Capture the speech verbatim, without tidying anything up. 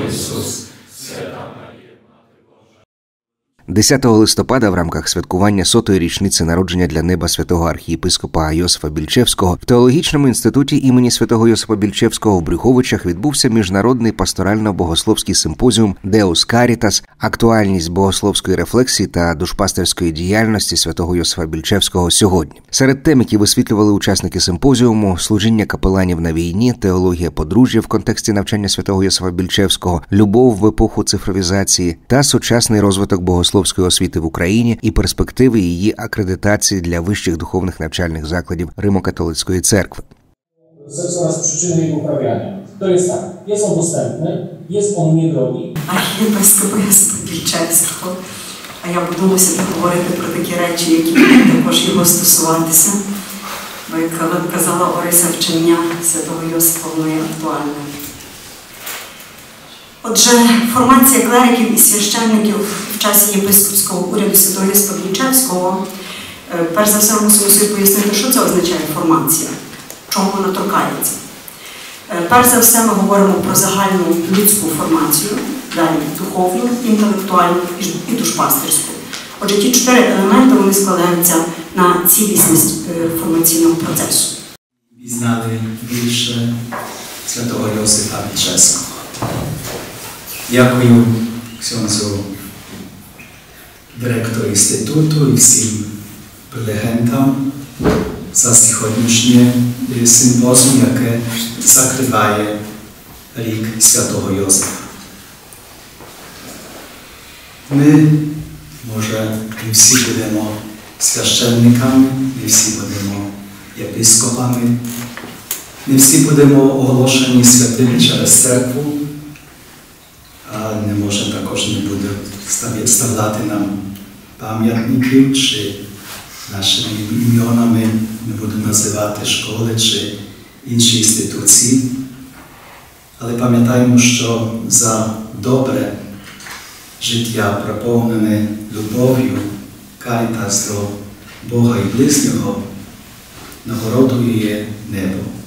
Ісус, свята Марія. десятого листопада в рамках святкування сотої річниці народження для неба святого архієпископа Йосифа Більчевського в Теологічному інституті імені святого Йосифа Більчевського в Брюховичах відбувся міжнародний пасторально-богословський симпозіум «Деус Карітас. Актуальність богословської рефлексії та душпастерської діяльності святого Йосифа Більчевського сьогодні». Серед тем, які висвітлювали учасники симпозіуму, служіння капеланів на війні, теологія подружжя в контексті навчання святого Йосифа Більчевського, любов в епоху цифровізації та сучасний розвиток богословської освіти в Україні і перспективи її акредитації для вищих духовних навчальних закладів Римо-католицької церкви. Ze coraz przyczyny jego uprawiania. To jest tak, jest on dostępny, jest on niedrogi. Архієпископа Йосифа Більчевського. А я буду мусити говорити про такі речі, які будуть також його стосуватися. Бо, як казала Орися, вчення святого Йосифа, воно є актуальне. Отже, формація клериків і священників в часі єпископського уряду святого Йосифа Більчевського, перш за все, мусимо собі пояснити, що це означає формація, чого вона торкається. Перш за все, ми говоримо про загальну людську формацію, далі духовну, інтелектуальну і душпастерську. Отже, ті чотири елементи, вони складаються на цілісність формаційного процесу. Пізнали більше святого Йосифа Більчевського. Дякую ксьонзу директору інституту і всім прелегентам за сьогоднішнє симпозіум, яке закриває рік святого Йосифа. Ми, може, не всі будемо священниками, не всі будемо єпископами, не всі будемо оголошені святими через церкву, а не може також не буде ставляти нам пам'ятників, чи нашими ім'янами не буду називати школи чи інші інституції. Але пам'ятаємо, що за добре життя, проповнене любов'ю, карітас до Бога і ближнього, нагородою є небо.